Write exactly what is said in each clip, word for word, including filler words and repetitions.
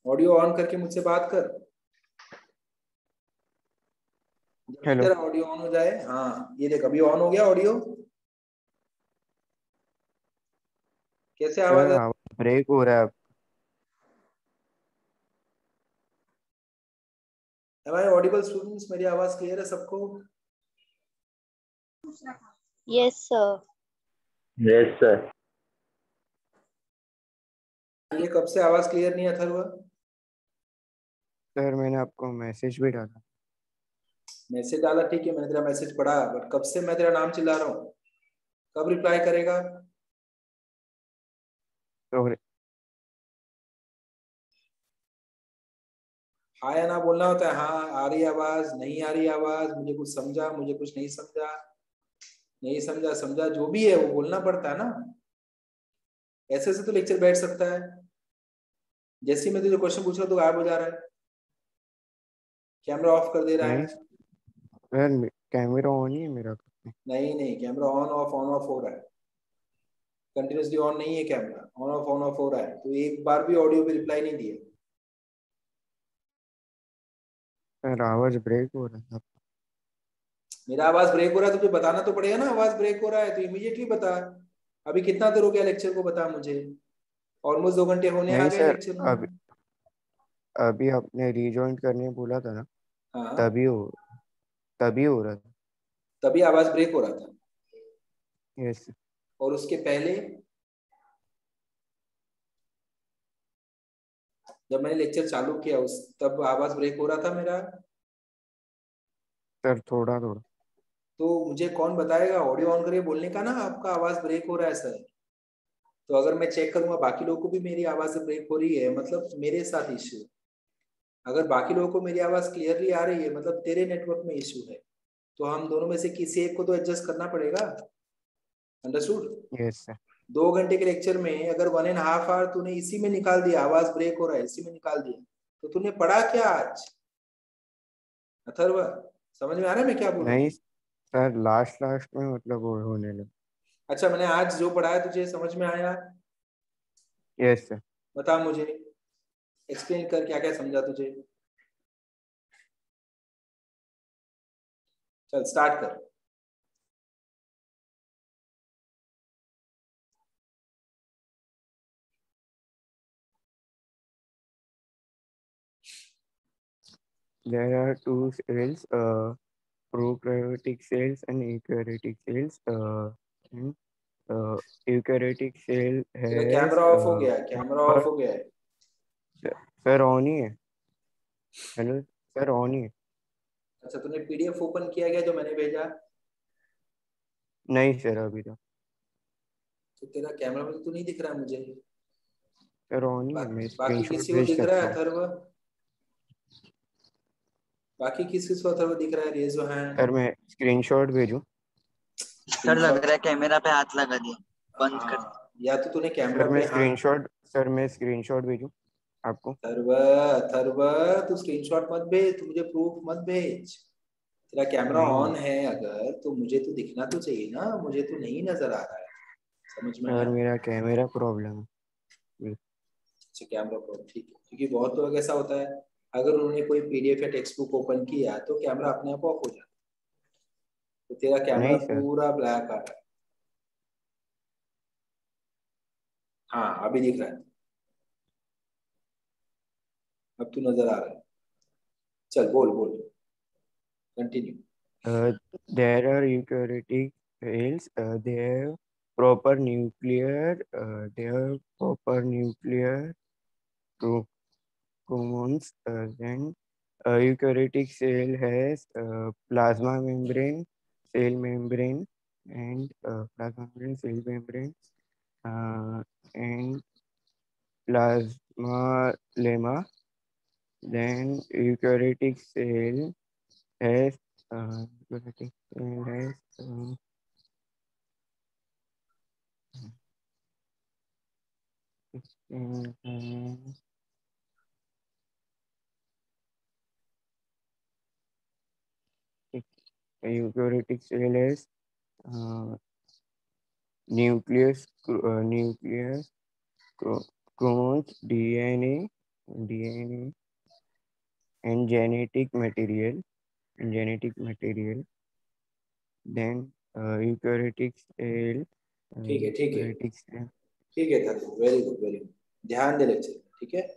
Audio on करके मुझसे बात कर। जब भी हेलो। तेरा ऑडियो ऑन हो जाए, हाँ ये देख अभी ऑन हो गया ऑडियो। कैसे आवाज सर आ? आवाज ब्रेक हो रहा है। Am I audible students? मेरी आवाज क्लियर है सबको? Yes sir. Yes sir. ये कब से आवाज क्लियर नहीं है अथर्व? सर मैंने आपको मैसेज भी डाला। मैसेज डाला ठीक है, मैंने तेरा मैसेज पढ़ा, बट कब से मैं तेरा नाम चिल्ला रहा हूँ? कब रिप्लाई करेगा? तो हाँ या ना बोलना होता है। हाँ आ रही आवाज, नहीं आ रही आवाज, मुझे कुछ समझा, मुझे कुछ नहीं समझा, नहीं समझा, समझा, जो भी है वो बोलना पड़ता है ना। ऐसे ऐसे तो लेक्चर बैठ सकता है? जैसे ही मैं तुझे क्वेश्चन पूछ रहा हूँ तो गायब हो जा रहा है, कैमरा ऑफ कर दे रहा नहीं है। सर, कैमरा ऑन ही है मेरा। नहीं नहीं, camera on off on off हो रहा है, कंटिन्यूसली ऑन नहीं है camera, on off on off हो रहा है। तो एक बार भी ऑडियो पे रिप्लाई नहीं दिया। सर आवाज ब्रेक हो रहा है। मेरा आवाज ब्रेक हो रहा है, तुझे बताना तो पड़ेगा ना आवाज ब्रेक हो रहा है, तो इमीडिएटली बता। अभी कितना देर हो गया लेक्चर को, बता मुझे। ऑलमोस्ट दो घंटे होने आ नहीं गए सर, लेक्चर अभी में। अभी आपने रीजॉइन करने बोला था ना, हाँ, तभी हो तभी हो रहा था। तभी आवाज ब्रेक हो रहा था। यस। और उसके पहले जब मैंने लेक्चर चालू किया उस तब आवाज ब्रेक हो रहा था मेरा? सर थोड़ा थोड़ा। तो मुझे कौन बताएगा ऑडियो ऑन करके बोलने का ना, आपका आवाज ब्रेक हो रहा है सर। तो अगर मैं चेक करूंगा बाकी लोगों को भी मेरी आवाज ब्रेक हो रही है, मतलब मेरे साथ इश्यू। अगर बाकी लोगों को मेरी आवाज क्लियरली आ रही है, मतलब तेरे नेटवर्क में इश्यू है। तो हम दोनों में से किसी एक को तो एडजस्ट करना पड़ेगा। अंडरस्टूड? Yes sir. दो घंटे के लेक्चर में अगर वन एंड हाफ आवर तूने इसी में निकाल दिया, आवाज ब्रेक हो रहा है इसी में निकाल दिया, तो तूने पढ़ा क्या आज अथर्व? समझ में आ रहा है मैं क्या बोल रहा हूँ? नहीं सर, लास्ट लास्ट में मतलब वो होने लगा। अच्छा, मैंने आज जो पढ़ाया तुझे समझ में आया? Yes sir. बता मुझे, एक्सप्लेन कर क्या क्या समझा तुझे। चल स्टार्ट कर। There are two cells, uh, prokaryotic cells and eukaryotic cells. Uh, and, uh, eukaryotic cell तेरा has कैमरा ऑफ हो uh, गया, कैमरा ऑफ proper. हो गया है। सर ऑन ही है। हेलो सर, ऑन ही है। अच्छा, तूने पीडीएफ ओपन किया गया जो मैंने भेजा? नहीं सर, अभी तो तो तेरा कैमरा में तो नहीं दिख रहा है मुझे। सर ऑन ही बा, है। मैं बाकी स्क्रीनशॉट किसी को भेज दिख रहा सकता है हूँ। अथर्व? बाकी किस किस को अथर्व दिख रहा है? Raise your sir hand. मैं स्क्रीनशॉट भेजूँ सर लग स्क्रीनशॉट? रहा है कैमरा पे हाथ लगा दिया, बंद कर। हाँ, या तो तूने कैमरा सर मैं पे हाथ। स्क्रीनशॉट सर मैं स्क्रीनशॉट भेजूँ आपको। अथर्व, अथर्व, तू स्क्रीनशॉट मत भेज, तू मुझे प्रूफ मत भेज। तेरा कैमरा नहीं ऑन नहीं है अगर तो मुझे तो दिखना तो चाहिए ना, मुझे तो नहीं नजर आ रहा है। समझ में सर, आया? मेरा कैमरा प्रॉब्लम है। अच्छा, कैमरा प्रॉब्लम, ठीक है, क्योंकि बहुत लोग ऐसा होता है, अगर उन्होंने कोई पीडीएफ या टेक्स्ट बुक ओपन किया तो कैमरा अपने आप ऑफ हो जाता है। तो तेरा कैमरा नहीं सर। पूरा ब्लैक आ रहा है। हाँ अभी दिख रहा है, अब तू नजर आ रहा है। चल बोल बोल, continue. Uh, there are eukaryotic cells. Uh, they have proper nuclear. Uh, they have proper nuclear chro- chromosomes. Uh, then a eukaryotic cell has uh, plasma membrane, cell membrane, and uh, plasma membrane, cell membrane, uh, and plasma lemma. Then eukaryotic cell has uh, eukaryotic cell has uh, Mhm. A eukaryotic cell has uh, nucleus, chr- uh, nucleus, chro- chromosomes, D N A, D N A and genetic material, and genetic material. Then uh, eukaryotic cell. uh, ठीक है ठीक है eukaryotic cell. ठीक है धर्म, very good very good, ध्यान दे lecture, ठीक है।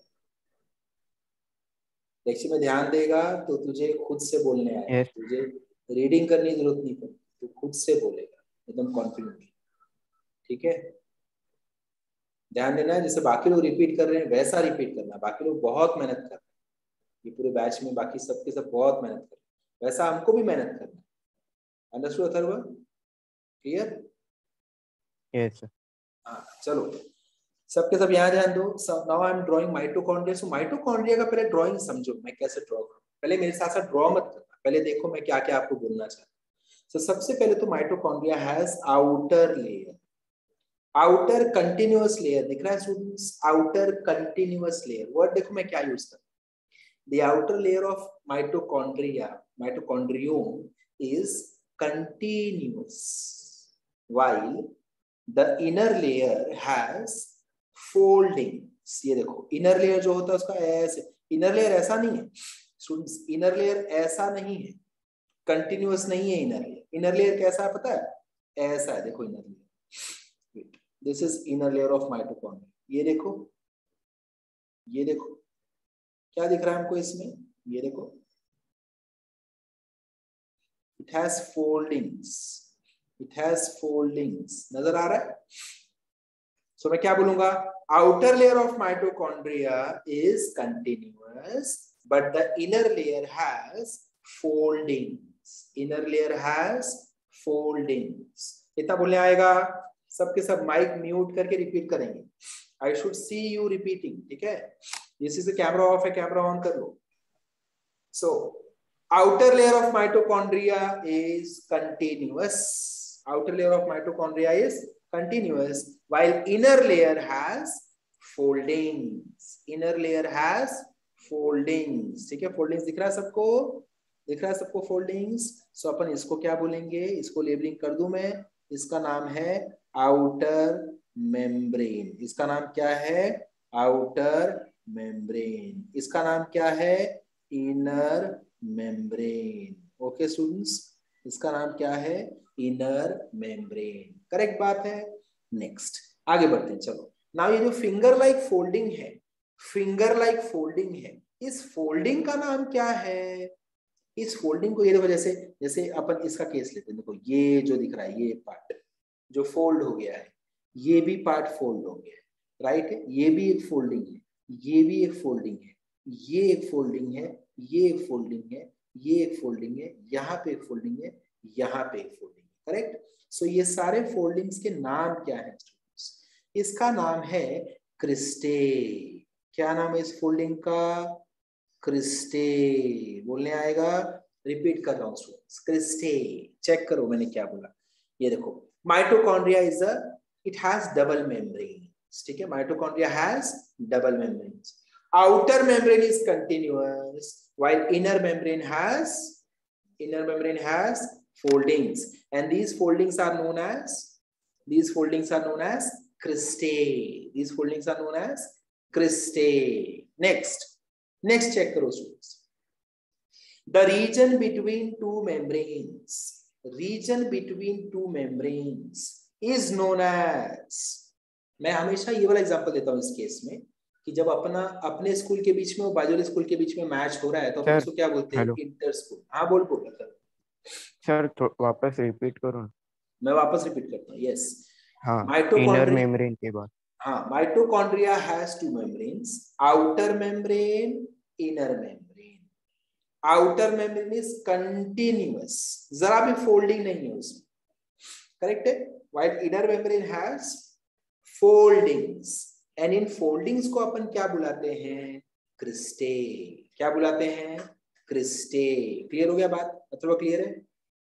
लेक्चर में ध्यान देगा तो तुझे खुद से बोलने आएगा, Yes. तुझे रीडिंग करने की जरूरत नहीं पड़ती, तू खुद से बोलेगा एकदम कॉन्फिडेंटली, ठीक है। ध्यान देना है, जैसे बाकी लोग रिपीट कर रहे हैं वैसा रिपीट करना। बाकी लोग बहुत मेहनत कर रहे हैं, ये पूरे बैच में बाकी सबके सब बहुत मेहनत कर रहे हैं, वैसा हमको भी मेहनत करना है। अंडरस्टूड अथर्व? क्लियर? Yes. हाँ चलो सबके सब यहाँ ध्यान दो। Now I am drawing mitochondria. So mitochondria का पहले ड्राइंग समझो, मैं कैसे ड्रॉ करूँ। पहले मेरे साथ साथ ड्रॉ मत करना, पहले देखो मैं क्या क्या आपको बोलना चाहता हूँ। so, सबसे पहले तो mitochondria has outer layer, outer continuous layer, दिख रहा है students? Outer continuous layer, word देखो मैं क्या यूज कर रहा हूँ। The outer layer of mitochondria, mitochondriome is continuous, while the inner layer has foldings। ये देखो इनर लेयर जो होता है उसका ऐसे, इनर लेयर ऐसा नहीं है स्टूडेंट्स, इनर लेयर ऐसा नहीं है, कंटिन्यूअस नहीं है इनर लेयर। इनर लेयर कैसा है पता है? ऐसा है, देखो inner layer, this is inner layer of mitochondria. ये देखो, ये देखो क्या दिख रहा है हमको इसमें, ये देखो it has foldings, it has foldings, नजर आ रहा है? सो so, मैं क्या बोलूंगा? Outer layer of mitochondria is continuous but the inner layer has foldings, inner layer has foldings. इतना बोलने आएगा? सबके सब माइक म्यूट करके रिपीट करेंगे। I should see you repeating, ठीक है? दिस इज कैमरा ऑफ है, कैमरा ऑन कर लो। सो outer layer of mitochondria is continuous, outer layer of mitochondria is continuous while inner layer has foldings, inner layer has foldings, ठीक है? foldings दिख रहा है सबको, दिख रहा है सबको foldings। सो so, अपन इसको क्या बोलेंगे? इसको लेबलिंग कर दूं मैं, इसका नाम है outer membrane। इसका नाम क्या है? outer membrane। इसका नाम क्या है? inner membrane। ओके स्टूडेंट्स, इसका नाम क्या है? Inner membrane. करेक्ट बात है। नेक्स्ट आगे बढ़ते हैं, चलो। नाउ ये जो फिंगर लाइक फोल्डिंग है, फिंगर लाइक फोल्डिंग है, इस फोल्डिंग का नाम क्या है? इस फोल्डिंग को ये देखो, जैसे जैसे अपन इसका केस लेते हैं, देखो ये जो दिख रहा है, ये पार्ट जो फोल्ड हो गया है, ये भी पार्ट फोल्ड हो गया है, राइट है? ये भी एक फोल्डिंग है, ये भी एक फोल्डिंग है, ये एक फोल्डिंग है, ये एक फोल्डिंग है, ये एक फोल्डिंग है, यहाँ पे एक फोल्डिंग है, यहाँ पे एक फोल्डिंग है। करेक्ट? सो ये सारे फोल्डिंग्स के नाम क्या है स्टूडेंट्स? इसका नाम है क्रिस्टे। क्या नाम है इस फोल्डिंग का? क्रिस्टे। बोलने आएगा, रिपीट कर रहा हूँ स्टूडेंट्स, क्रिस्टे। चेक करो मैंने क्या बोला। ये देखो mitochondria is a, it has double membrane, ठीक है? Mitochondria has double membrane. Outer membrane is continuous, while inner membrane has inner membrane has foldings, and these foldings are known as these foldings are known as cristae. These foldings are known as cristae. Next, next check करो students. The region between two membranes, region between two membranes is known as, मैं हमेशा ये वाला example देता हूँ इस case में कि जब अपना अपने स्कूल के बीच में और बाजू वाले स्कूल के बीच में मैच हो रहा है तो अपन उसको क्या बोलते हैं? Inter school. हाँ बोल बोल सर, तो वापस रिपीट करो। मैं वापस रिपीट करता हूँ। यस, हाँ, माइटोकॉन्ड्रिया, इनर मेम्ब्रेन के बाद, हाँ, mitochondria has two membranes, outer membrane, inner membrane. Outer membrane is continuous, जरा भी फोल्डिंग नहीं है उसमें, करेक्ट है? While inner membrane has foldings, and इन फोल्डिंग्स को अपन क्या बुलाते हैं? क्रिस्टे। क्या बुलाते हैं? क्रिस्टे। क्लियर हो गया बात? अथवा क्लियर है?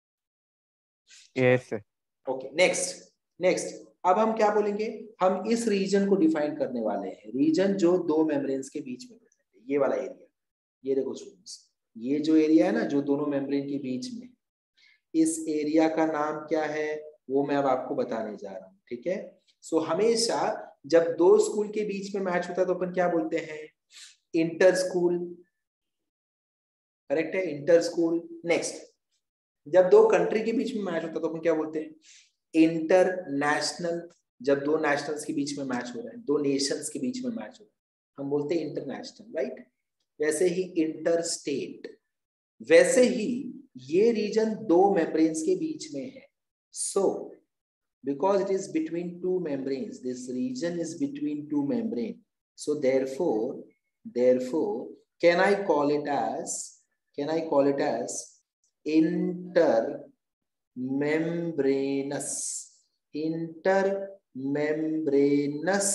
Yes sir. Okay, next next अब हम क्या बोलेंगे? हम इस रीजन को डिफाइन करने वाले हैं, रीजन जो दो मेम्ब्रेन्स के बीच में प्रेजेंट है, ये वाला एरिया। ये देखो स्टूडेंट्स, ये जो एरिया है ना जो दोनों मेम्ब्रेन के बीच में, इस एरिया का नाम क्या है वो मैं अब आपको बताने जा रहा हूँ, ठीक है? सो so, हमेशा जब दो स्कूल के बीच में मैच होता है तो अपन क्या बोलते हैं? इंटर स्कूल, करेक्ट है, इंटर स्कूल। नेक्स्ट, जब दो कंट्री के बीच में मैच होता है तो हम क्या बोलते हैं? इंटरनेशनल। जब दो नेशनल्स के बीच में मैच हो रहा है, दो नेशंस के बीच में मैच हो रहा है, हम बोलते हैं इंटरनेशनल, राइट। वैसे ही इंटर स्टेट, वैसे ही ये रीजन दो मेम्ब्रेन्स के बीच में है। सो because it is between two membranes, this region is between two membranes, so therefore therefore can I call it as can I call it as intermembranous intermembranous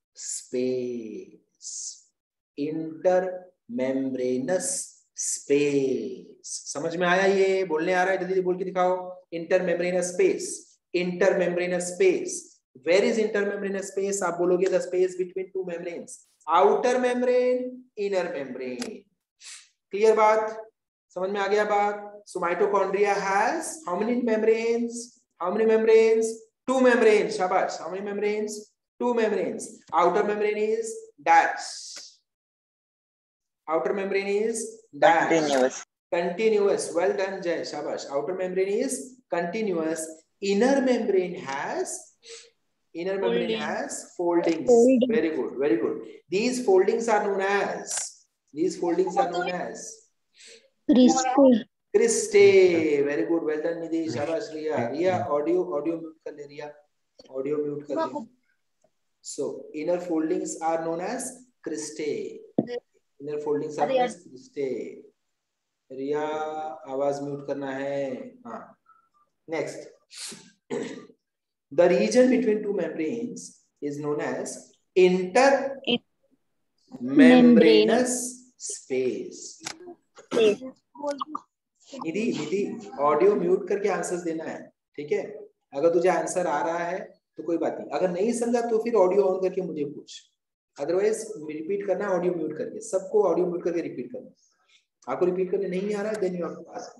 space intermembranous space। समझ में आया? ये बोलने आ रहा है? जल्दी बोल के दिखाओ। intermembranous space, intermembranous space। Where is intermembranous space? आप बोलोगे the space between two membranes, outer membrane, inner membrane। Clear बात? समझ में आ गया बात? So mitochondria has how many membranes? How many membranes? Two membranes। शाबाश। How many membranes? Two membranes। Outer membrane is dash, outer membrane is dash, Continuous. continuous। Well done Jay, shabash। Outer membrane is continuous, inner membrane has inner membrane Folding. has foldings। Folding. Very good, very good। These foldings are known as these foldings are known as Crispy. cristae। Very good, well done Nidhi, shabash। Riya, Riya audio audio mute कर ले रिया, audio mute कर ले। So inner foldings are known as cristae, inner foldings are known as cristae। रिया आवाज mute करना है। हाँ, next, the region between two membranes is known as intermembrane space. Nidhi Nidhi audio mute करके answers देना है, ठीक है? अगर तुझे आंसर आ रहा है तो कोई बात नहीं, अगर नहीं समझा तो फिर ऑडियो ऑन करके मुझे पूछ, अदरवाइज रिपीट करना ऑडियो म्यूट करके। सबको ऑडियो म्यूट करके रिपीट करना। आपको रिपीट करने नहीं आ रहा है then you have to ask.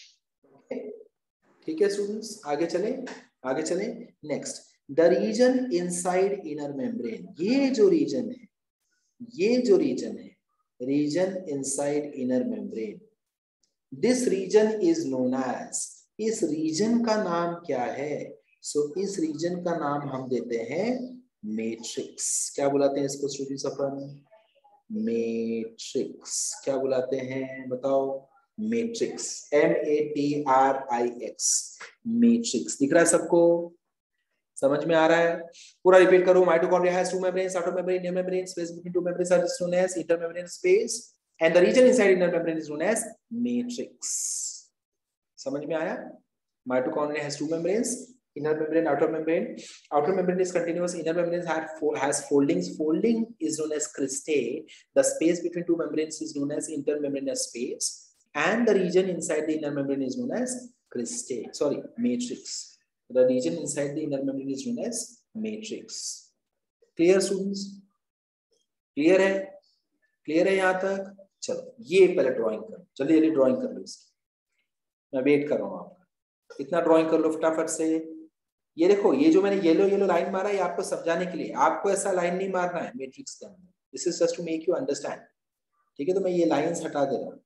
ठीक है स्टूडेंट्स, आगे चलें आगे चलें। Next, the region inside inner membrane. ये जो रीजन है ये जो रीजन है region inside inner membrane, this region is known as, इस रीजन का नाम क्या है? सो so, इस रीजन का नाम हम देते हैं मैट्रिक्स। क्या बुलाते हैं इसको स्टूडेंट्स अपन? मैट्रिक्स। क्या बुलाते हैं बताओ? Matrix, M A T R I X, matrix. दिख रहा है सबको? समझ में आ रहा है? पूरा रिपीट करो। Mitochondria has two membranes, outer membrane, inner membrane, space between two membranes are known as intermembrane space, and the region inside inner membrane is known as matrix. समझ में आया? Mitochondria has two membranes, inner membrane, outer membrane. Outer membrane is continuous, inner membrane has foldings. Folding is known as cristae. The space between two membranes is known as intermembranous space, and the region inside the inner membrane is known as cristae. Sorry, matrix. The region inside the inner membrane is known as matrix. Clear students? Clear है? Clear है यहाँ तक? चलो ये पहले drawing करो, जल्दी जल्दी ड्राइंग कर लो इसकी, मैं वेट कर रहा हूँ आपका। इतना ड्राइंग कर लो फटाफट से। ये देखो, ये जो मैंने येलो येलो लाइन मारा है ये आपको समझाने के लिए, आपको ऐसा लाइन नहीं मारना है मैट्रिक्स के अंदर। This is just to make you understand, ठीक है? तो मैं ये लाइंस हटा दे रहा हूँ।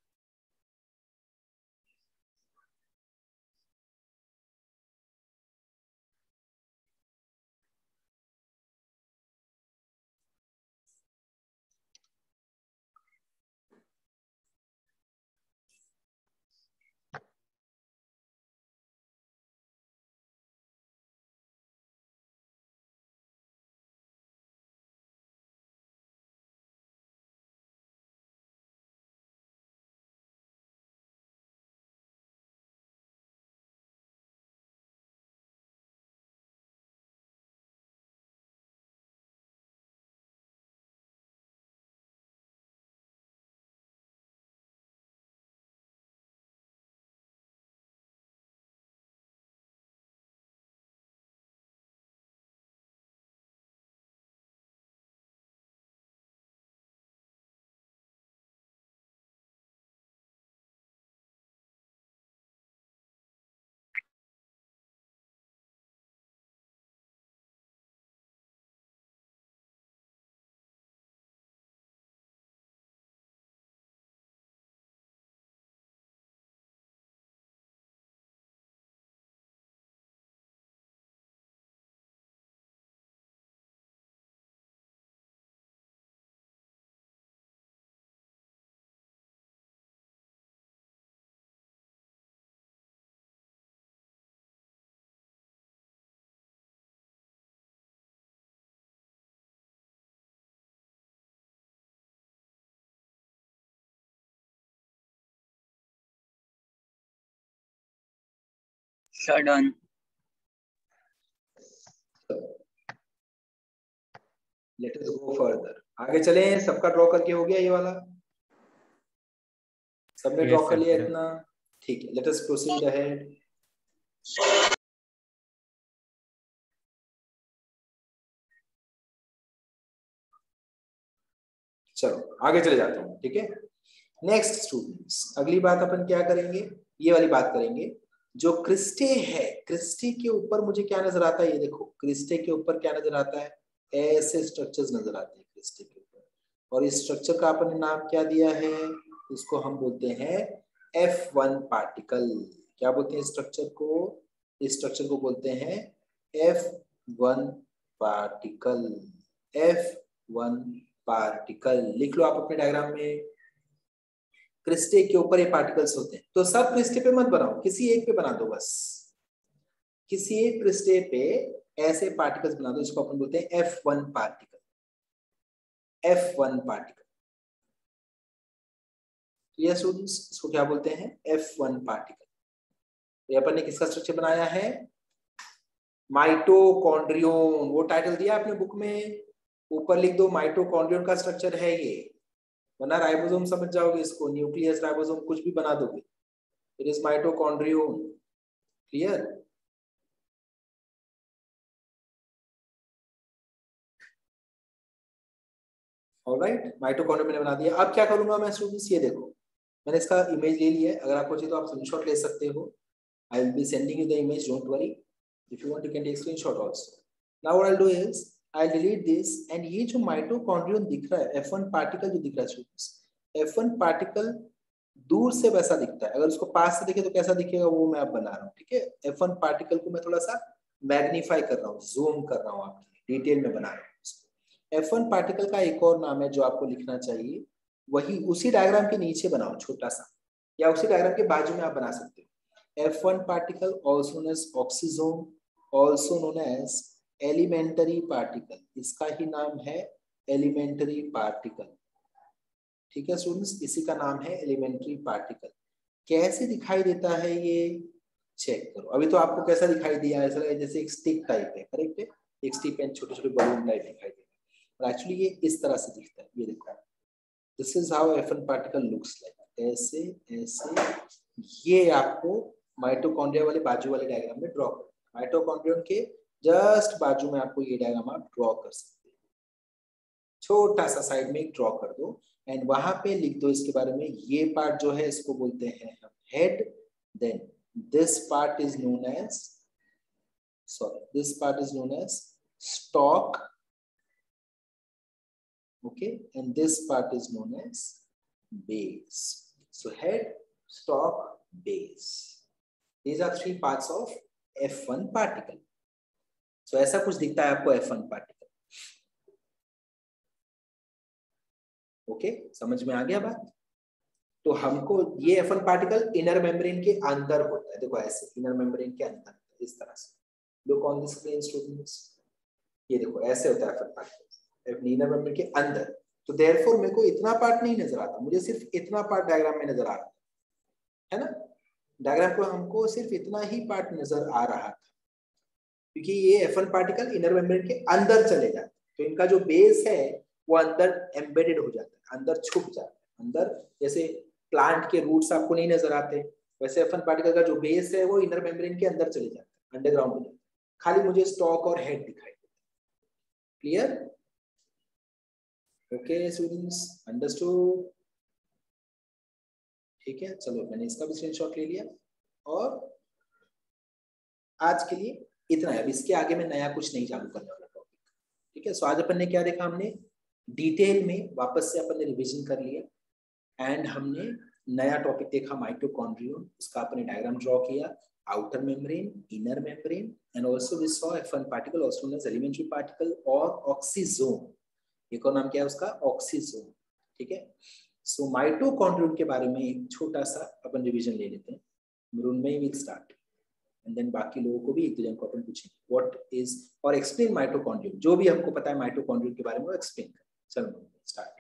Sir done. Let us go further, आगे चले। सबका ड्रॉ करके हो गया ये वाला, सबने ड्रॉ Yes, कर sir. लिया इतना? ठीक है, लेट अस प्रोसीड अहेड। चलो आगे चले जाता हूँ, ठीक है। नेक्स्ट स्टूडेंट्स, अगली बात अपन क्या करेंगे, ये वाली बात करेंगे। जो क्रिस्टे है, क्रिस्टे के ऊपर मुझे क्या नजर आता है, ये देखो, क्रिस्टे के ऊपर क्या नजर आता है, ऐसे स्ट्रक्चर्स नजर आते हैं क्रिस्टे के ऊपर। और इस स्ट्रक्चर का अपन ने नाम क्या दिया है, इसको हम बोलते हैं एफ वन पार्टिकल। क्या बोलते हैं स्ट्रक्चर को, इस स्ट्रक्चर को बोलते हैं F one particle. F one particle लिख लो आप अपने डायग्राम में। क्रिस्टे के ऊपर ये पार्टिकल्स होते हैं, तो सब क्रिस्टे पे मत बनाओ, किसी एक पे बना दो बस। किसी एक क्रिस्टे पे ऐसे पार्टिकल्स बना दो, इसको अपन बोलते हैं F one particle. F one particle, ये स्टूडेंट्स इसको क्या बोलते हैं, एफ वन पार्टिकल। तो अपन ने किसका स्ट्रक्चर बनाया है, माइटोकॉन्ड्रियोन। वो टाइटल दिया आपने बुक में, ऊपर लिख दो माइटोकॉन्ड्रियोन का स्ट्रक्चर है ये, वरना राइबोसोम समझ जाओगे इसको, न्यूक्लियस राइबोसोम कुछ भी बना दोगे। It is mitochondrion, clear. Alright, mitochondria मैंने बना दिया। अब क्या करूंगा मैं स्टूडेंट्स, ये देखो मैंने इसका इमेज ले लिया है, अगर आपको चाहिए तो आप स्क्रीनशॉट ले सकते हो। I will be sending you the image, don't worry, if you want you can take screenshot also. Now what I will do is I will delete this, and ये जो माइटोकॉन्ड्रियन दिख रहा है, एफ वन पार्टिकल जो दिख रहा है students, F one particle दूर से वैसा दिखता है, अगर उसको पास से देखे तो कैसा दिखेगा वो मैं अब बना रहा हूँ, ठीक है। एफ वन पार्टिकल को मैं थोड़ा सा मैग्नीफाई कर रहा हूँ, जूम कर रहा हूँ, आपके डिटेल में बना रहा हूँ। एफ वन पार्टिकल का एक और नाम है जो आपको लिखना चाहिए, वही उसी डायग्राम के नीचे बनाओ छोटा सा, या उसी डायग्राम के बाजू में आप बना सकते हो। F one particle also known as oxysome, also known as elementary particle, इसका ही नाम है एलिमेंटरी पार्टिकल, ठीक है स्टूडेंट्स, इसी का नाम है एलिमेंट्री पार्टिकल। कैसे दिखाई देता है ये चेक करो। अभी तो आपको कैसा दिखाई दिया, ऐसा लगा जैसे एक स्टिक टाइप है, करेक्ट है, एक स्टिक एंड छोटे छोटे बलून टाइप दिखाई देता है, और एक्चुअली ये इस तरह से दिखता है, ये देखो, this is how F one particle looks like, ऐसे ऐसे। ये आपको माइटोकॉन्ड्रिया वाले बाजू वाले डायग्राम में ड्रॉ करो, माइटोकॉन्ड्रियन के जस्ट बाजू में आपको ये डायग्राम आप ड्रॉ कर सकते हैं, छोटा सा साइड में एक ड्रॉ कर दो, एंड वहां पे लिख दो इसके बारे में, ये पार्ट जो है इसको बोलते हैं हम head, then this part is known as, sorry this part is known as stalk, okay, and this part is known as base. So head, stalk, base, these are three parts of F one particle. So ऐसा कुछ दिखता है आपको F one particle. Okay, समझ में आ गया बात। तो हमको ये F one particle inner membrane के अंदर होता है, देखो ऐसे इनर मेम्ब्रेन के अंदर इस तरह से, look on the screen students, ये देखो ऐसे होता है F one particle inner membrane के अंदर। तो देयरफॉर मेरे को इतना पार्ट नहीं नजर आता, मुझे सिर्फ इतना पार्ट डायग्राम में नजर आ रहा है ना, डायग्राम को हमको सिर्फ इतना ही पार्ट नजर आ रहा था, क्योंकि ये F one particle inner membrane के अंदर चले जाते हैं, तो इनका जो बेस है वो अंदर एम्बेडेड हो जाता है, अंदर छुप जाता है अंदर। जैसे प्लांट के रूट्स आपको नहीं नजर आते, वैसे एफ वन पार्टिकल का जो बेस है वो इनर मेम्ब्रेन के अंदर चले जाता है, अंडरग्राउंड हो जाता है, खाली मुझे स्टॉक और हेड दिखाई देता है। क्लियर? Okay students, understood? ठीक है, चलो मैंने इसका भी स्क्रीनशॉट ले लिया, और आज के लिए इतना है, अब इसके आगे मैं नया कुछ नहीं चालू करने वाला टॉपिक, ठीक है। सो आज अपन ने क्या देखा, हमने डिटेल में वापस से अपन ने रिवीजन कर लिया, एंड हमने नया टॉपिक देखा माइटोकॉन्ड्रियन, इसका अपने डायग्राम ड्रॉ किया, outer membrane, inner membrane, and also we saw F one particle also known as elementary particle और ऑक्सीजोम, एक और नाम क्या है उसका, ऑक्सीजोम, ठीक है। सो माइटोकॉन्ड्रियन के बारे में एक छोटा सा अपन रिवीजन ले लेते हैं, मरून में ही विल स्टार्ट, एंड देन बाकी लोगों को भी एक दो जन को अपन पूछेंगे व्हाट इज और एक्सप्लेन माइटोकॉन्ड्रियन, जो भी हमको पता है माइटोकॉन्ड्रियन के बारे में वो एक्सप्लेन करें। चलो start.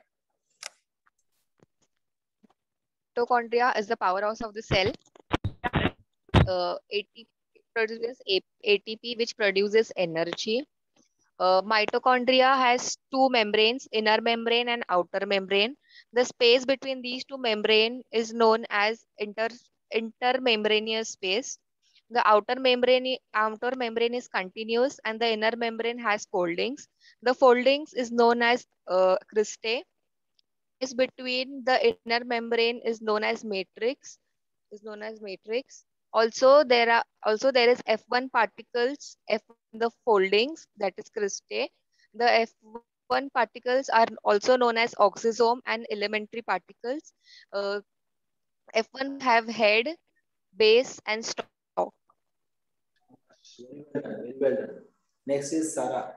Mitochondria is the powerhouse of the cell. Uh, eighty produces A T P, which produces energy. Uh, mitochondria has two membranes, inner membrane and outer membrane. The space between these two membrane is known as inter intermembrananeous space. The outer membrane outer membrane is continuous and the inner membrane has foldings. The foldings is known as uh, cristae. Space between the inner membrane is known as matrix. Is known as matrix. Also, there are also there is F one particles, F in the foldings, that is cristae. The F one particles are also known as oxisome and elementary particles. Uh, F one have head, base, and stalk. Very well done. Very well done. Next is Sarah.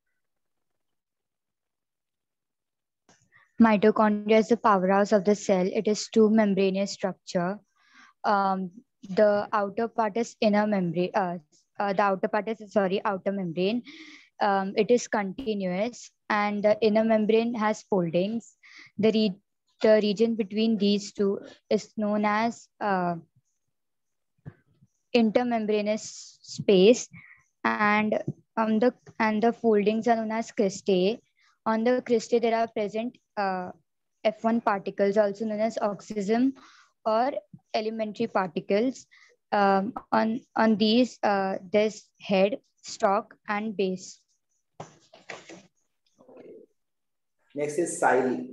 Mitochondria is the powerhouse of the cell. It is two membranous structure. Um, the outer part is inner membrane. Uh, uh, the outer part is sorry outer membrane. Um, it is continuous, and the inner membrane has foldings. The re the region between these two is known as uh, intermembranous space, and um, the and the foldings are known as cristae. On the cristae, there are present uh, F one particles, also known as oxisome or elementary particles. Um, on on these, uh, there's head, stalk, and base. Okay. Next is Siley.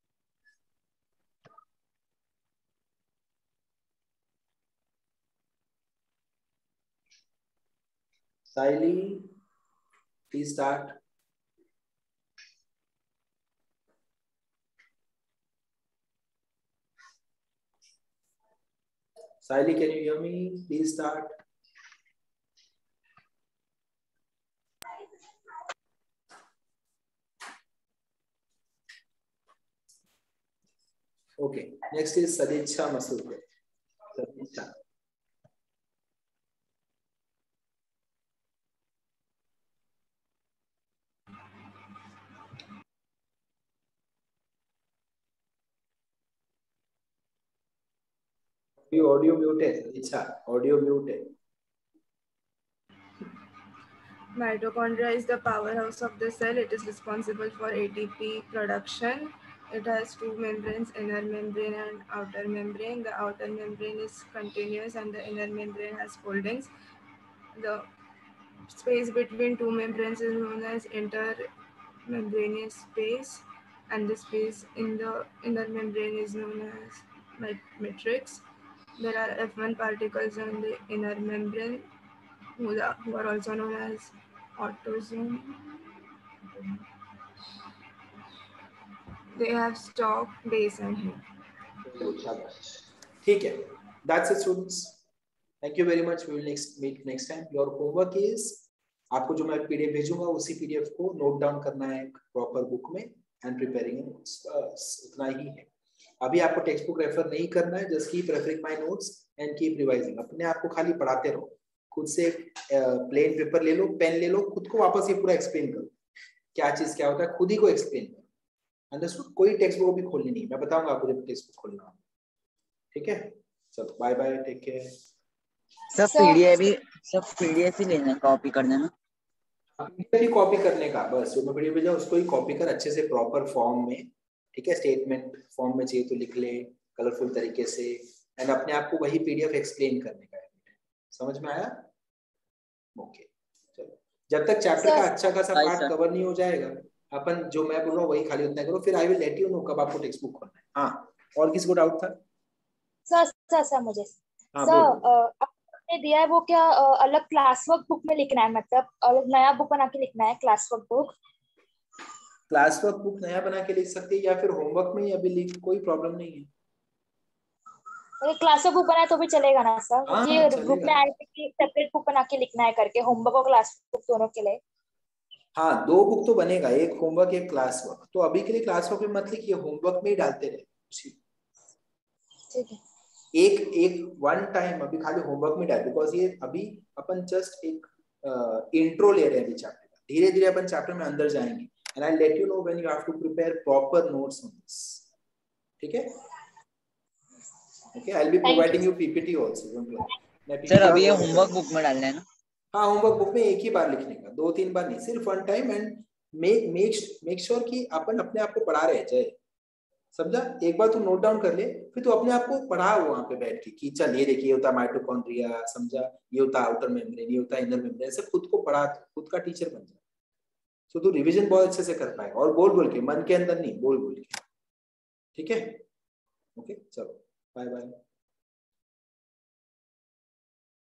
Siley, please start. Siley, can you hear me? Please start. Okay. Next is Sadicha Masurkar. Sadicha. You audio muted. Sadicha, audio muted. Mitochondria is the powerhouse of the cell. It is responsible for A T P production. It has two membranes, inner membrane and outer membrane. The outer membrane is continuous and the inner membrane has foldings. The space between two membranes is known as intermembranous space, and the space in the inner membrane is known as matrix. There are F one particles on the inner membrane, who are also known as autosome. They have stalk, base, and head. ठीक है. That's it, students. Thank you very much. We will next meet next time. Your homework is आपको जो मैं PDF भेजूंगा उसी PDF को note down करना है प्रॉपर बुक में एंड प्रिपेयरिंग उतना ही है. अभी आपको टेक्स्ट बुक रेफर नहीं करना है. Just keep referring my notes and keep revising. अपने आप को खाली पढ़ाते रहो. खुद से प्लेन पेपर ले लो, पेन ले लो, खुद को वापस ये पूरा एक्सप्लेन करो. क्या चीज क्या होता है, खुद ही को एक्सप्लेन करो. अंडरस्टूड? कोई टेक्स्ट बुक भी खोलनी नहीं. मैं बताऊंगा आपको जब टेक्स्ट बुक खोलना. ठीक है, चलो बाय बाय, टेक केयर. सब पीडीएफ भी सब पीडीएफ ही लेना, कॉपी कर देना. पीडीएफ ही कॉपी करने का बस. जो मैं पीडीएफ भेजा उसको ही कॉपी कर अच्छे से प्रॉपर फॉर्म में. ठीक है, स्टेटमेंट फॉर्म में चाहिए तो लिख ले कलरफुल तरीके से एंड अपने आप को वही पीडीएफ एक्सप्लेन करने का है. समझ में आया? ओके, चलो. जब तक चैप्टर का अच्छा खासा पार्ट कवर नहीं हो जाएगा, अपन जो मैं बोल रहा हूँ वही खाली उतना करो. फिर I will let you know कब आपको टेक्स्ट बुक खोलना है. हाँ, और किसी को डाउट था? सर सर सर मुझे हाँ, सर आपने दिया है वो क्या अलग क्लास वर्क बुक में लिखना है, मतलब अलग नया बुक बना के लिखना है class work book? Class work book नया बना के लिख सकते हैं या फिर होमवर्क में ही अभी लिख, कोई प्रॉब्लम नहीं है. अगर क्लास वर्क बुक बनाए तो भी चलेगा ना सर? हाँ, ये चलेगा. ग्रुप में आए थे कि सेपरेट बुक बना के लिखना है करके, होमवर्क और क्लास बुक दोनों के लिए. हाँ, दो बुक तो बनेगा, एक होमवर्क एक क्लास वर्क. तो अभी के लिए क्लास वर्क में मत लिखिए, होमवर्क में ही डालते रहे. ठीक है. एक एक वन टाइम अभी खाली होमवर्क में डाल, बिकॉज ये अभी अपन जस्ट एक इंट्रो ले रहे हैं अभी चैप्टर का. धीरे धीरे अपन चैप्टर में अंदर जाएंगे and I let you know when you have to prepare proper notes on this. ठीक है? Okay, I will be providing you PPT also. Don't worry. मैं सर अभी ये पीपीआर होमवर्क बुक में डालना है ना? हाँ, होमवर्क बुक में एक ही बार लिखने का, दो तीन बार नहीं, सिर्फ one time. And make make make sure कि अपन अपने आप को पढ़ा रहे हैं। जय, समझा? एक बार तू नोट डाउन कर ले, फिर तू अपने आप को पढ़ा वहां पे बैठ के कि चल ये देखिए, ये होता है माइटोकॉन्ड्रिया, समझा, ये होता है आउटर मेम्ब्रेन, ये होता है इनर मेम्ब्रेन। ऐसे खुद को पढ़ा, खुद का टीचर बन जा। तो तू रिवीजन बहुत अच्छे से कर पाएगा, और बोल बोल के, मन के अंदर नहीं, बोल बोल के। ठीक है? ओके, चलो बाय बाय।